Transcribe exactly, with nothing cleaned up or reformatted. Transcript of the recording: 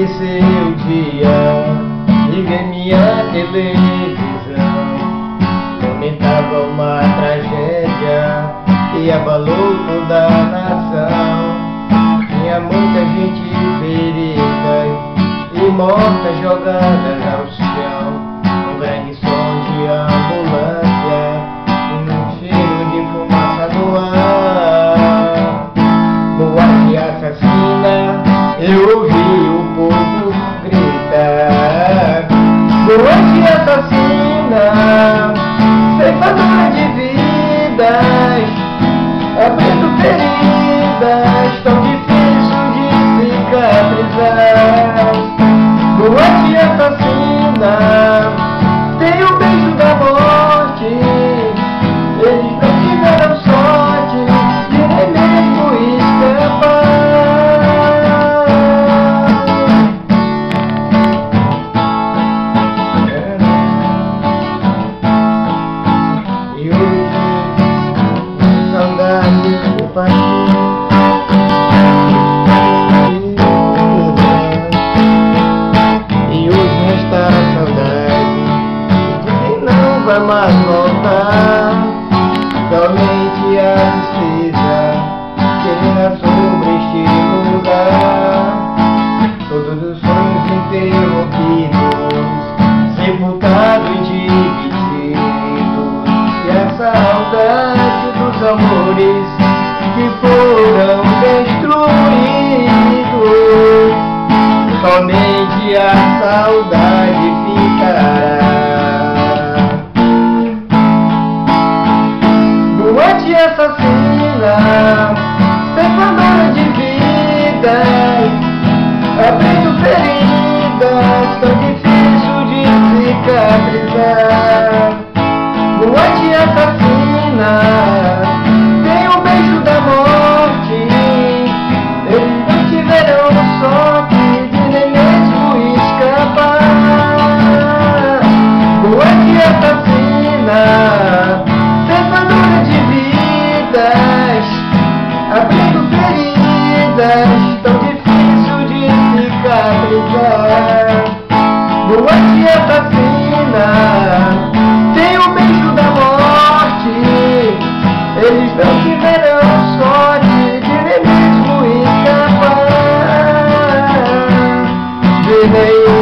amanheceu o dia, liguei minha televisão, comentava uma tragédia que abalou toda a nação. Tinha muita gente ferida e mortas jogadas ao chão, um grande som de ambulância, um cheiro de fumaça no ar. Morte assassina, eu ouvi o povo gritar. Morte assassina, ceifadora de vidas, abrindo feridas tão difícil de cicatrizar. Morte assassina, tem o beijo da morte. Eles não tiveram sorte de nem mesmo escapar. E hoje, saudade do país. Vai mais voltar, somente a tristeza que sobre este lugar. Todos os sonhos interrompidos, sepultados e divididos, e a saudade dos amores que foram destruídos. Somente a saudade ficará. Morte assassina, ceifadora de vidas, abrindo feridas tão difícil de cicatrizar. Morte assassina, tem o beijo da morte. Eles não tiveram sorte de nem mesmo escapar. Morte assassina, ceifadora de vidas, abrindo feridas tão difícil de cicatrizar. Morte assassina, tem o beijo da morte. Eles não tiveram sorte de nem mesmo escapar. De nem